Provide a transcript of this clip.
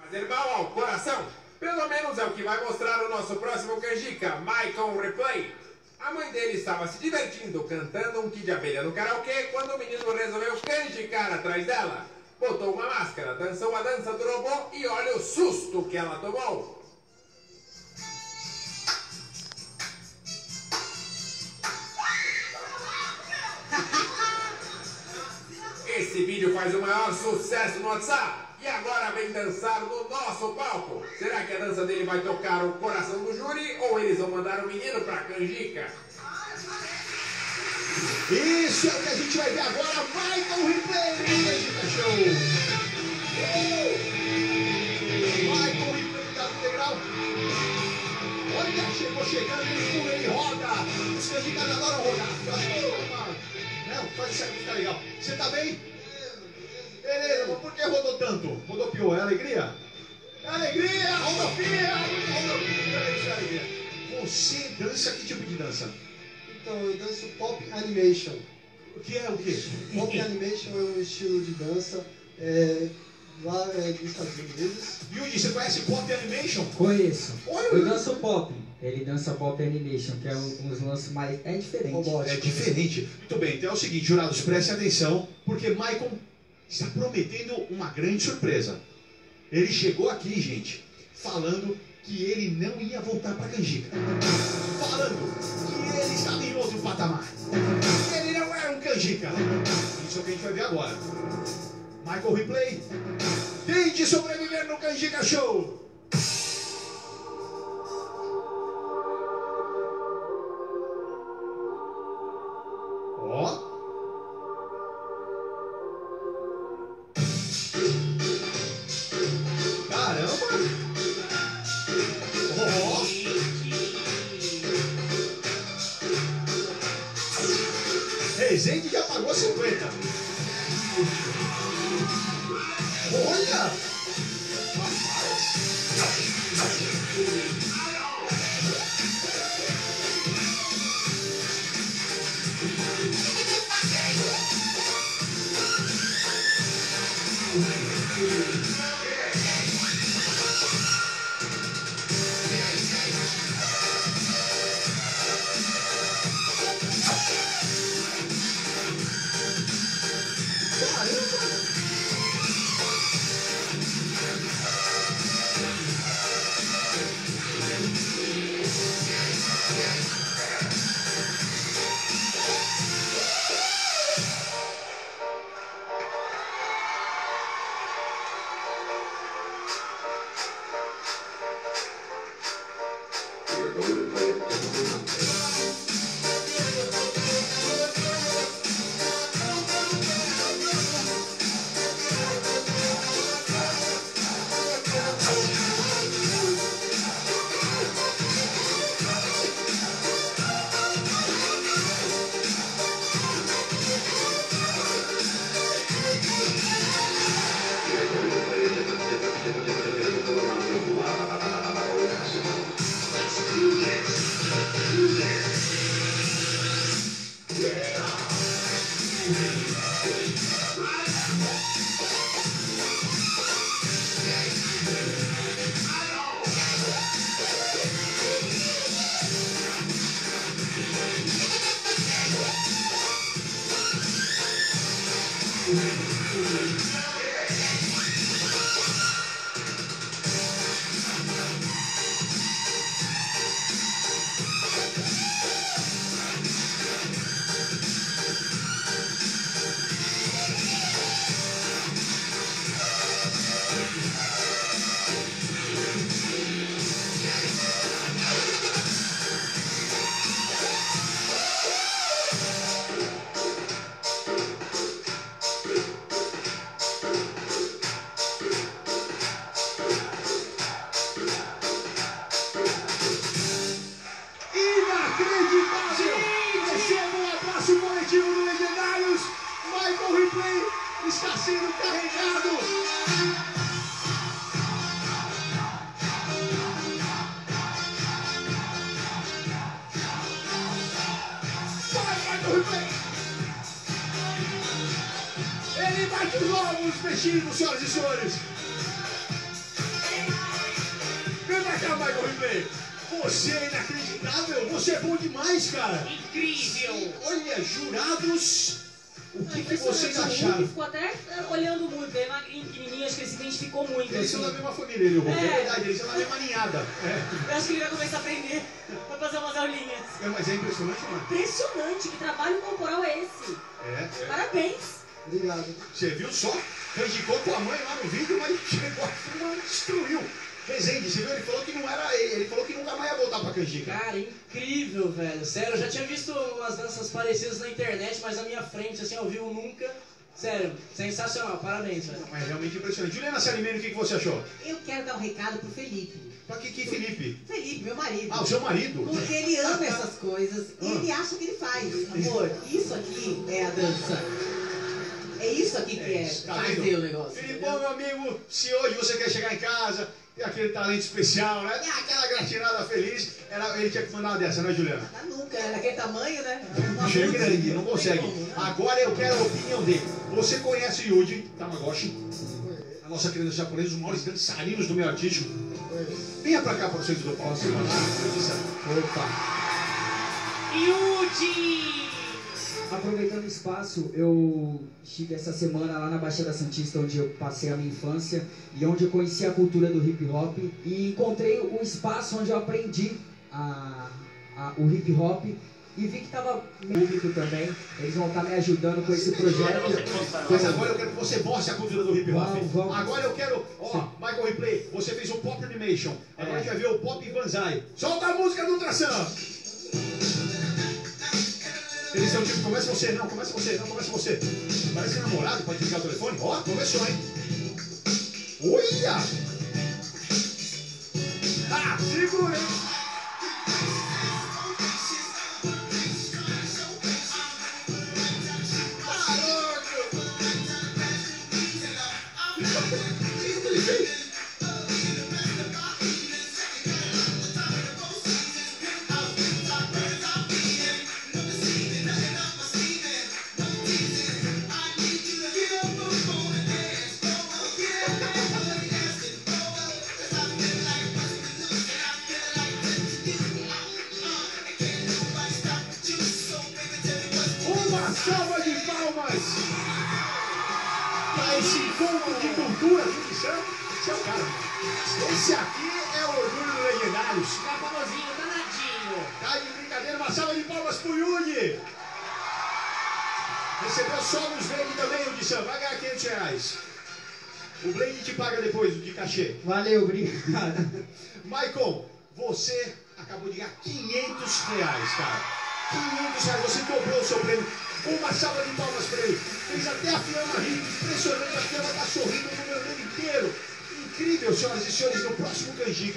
Fazer mal ao coração? Pelo menos é o que vai mostrar o nosso próximo canjica, Michael Replay. A mãe dele estava se divertindo cantando um Kid de Abelha no karaokê quando o menino resolveu canjicar atrás dela. Botou uma máscara, dançou a dança do robô e olha o susto que ela tomou. Esse vídeo faz o maior sucesso no WhatsApp. E agora vem dançar no nosso palco. Será que a dança dele vai tocar o coração do júri ou eles vão mandar o menino pra canjica? Isso é o que a gente vai ver agora. Michael Replay no Canjica Show. Michael Replay tá no degrau. Olha, chegando, ele pula, ele roda. Os canjicas adoram rodar. Eu acho que não, faz isso aí, fica legal. Você tá bem? Beleza, mas por que rodou tanto? Rodopiou, é alegria? É alegria, rodopia, isso é alegria. Você dança que tipo de dança? Então, eu danço Pop Animation. O que é o quê? Pop Animation é um estilo de dança lá dos Estados Unidos. Yuji, você conhece Pop Animation? Conheço. Olha, Eu danço pop. Ele dança Pop Animation, que é uns lances mais... É diferente. Robótico. É diferente. Muito bem, então é o seguinte, jurados, prestem atenção, porque Michael está prometendo uma grande surpresa. Ele chegou aqui, gente, falando que ele não ia voltar para Canjica. Falando que ele estava em outro patamar. Que ele não era um Canjica. Isso é o que a gente vai ver agora. Michael Replay, tente sobreviver no Canjica Show. Ó. Rezende já pagou 50. Olha! Está sendo carregado. Vai, Michael Replay. Ele bate os ovos, mexidos, senhoras e senhores. Replay, você é inacreditável, você é bom demais, cara. Incrível! Olha, jurados, o que vocês O acharam? Hulk ficou até olhando muito, ele é magrinho, pequenininho, acho que ele se identificou muito. Eles são assim. da mesma família, ele e o Hulk, é É. verdade, eles são da mesma ninhada. É. Eu acho que ele vai começar a aprender, vai fazer umas aulinhas. Mas é impressionante, mano. Impressionante, que trabalho corporal é esse? Parabéns! Obrigado. Você viu só? Canjicou tua mãe lá no vídeo, mas chegou aqui, mano, destruiu. Rezende, você viu? Ele falou que não era ele falou que nunca mais ia voltar pra canjica. Cara, incrível, velho. Sério, eu já tinha visto umas danças parecidas na internet, mas na minha frente, assim, ao vivo, nunca. Sério, sensacional. Parabéns, velho. Não, é realmente impressionante. Juliana Salimene, o que você achou? Eu quero dar um recado pro Felipe. Pra que Felipe? Felipe, meu marido. Ah, o seu marido? Porque ele ama essas coisas e ele acha que ele faz. Amor, isso aqui é a dança. É isso aqui que é Tá fazer vendo? o negócio. Filipão, meu amigo, se hoje você quer chegar em casa, ter aquele talento especial, né? Dar aquela gratinada feliz, ele tinha que mandar uma dessa, não é, Juliana? Tá nunca, né? Daquele tamanho, né? O bicho é grande, não consegue. Agora eu quero a opinião dele. Você conhece o Yuji Tamagoshi, a nossa querida japonesa, os maiores dançarinos do meio artístico. Venha pra cá para o centro do palco. Opa! Yuji! Aproveitando o espaço, eu estive essa semana lá na Baixada Santista, onde eu passei a minha infância e onde eu conheci a cultura do hip hop e encontrei o espaço onde eu aprendi o hip hop e vi que estava público também. Eles vão estar me ajudando com esse projeto. Mas agora eu quero que você mostre a cultura do hip hop. Vamos. Agora eu quero, Michael Replay, você fez o Pop Animation. Agora a gente vai ver o Pop Banzai. Solta a música do Tração! Eles são tipo, começa você, não, começa você. Parece namorado, pode ligar o telefone. Ó, começou, hein? Olha! Ah, segura, hein? Salva de palmas para esse encontro de cultura, esse é o cara. Esse aqui é o orgulho do Legendários. Tá famosinho, danadinho. Tá de brincadeira, uma salva de palmas pro Yuji. Recebeu só nos Blade também, Yuji-san. Vai ganhar R$500. O Blade te paga depois de cachê. Valeu, obrigado. Michael, você acabou de ganhar R$500, cara. R$500, você dobrou o seu prêmio. Uma salva de palmas para ele. Fez até a Fiamma rir. Impressionante, a Fiamma está sorrindo o número dele inteiro. Incrível, senhoras e senhores, no próximo Canjica.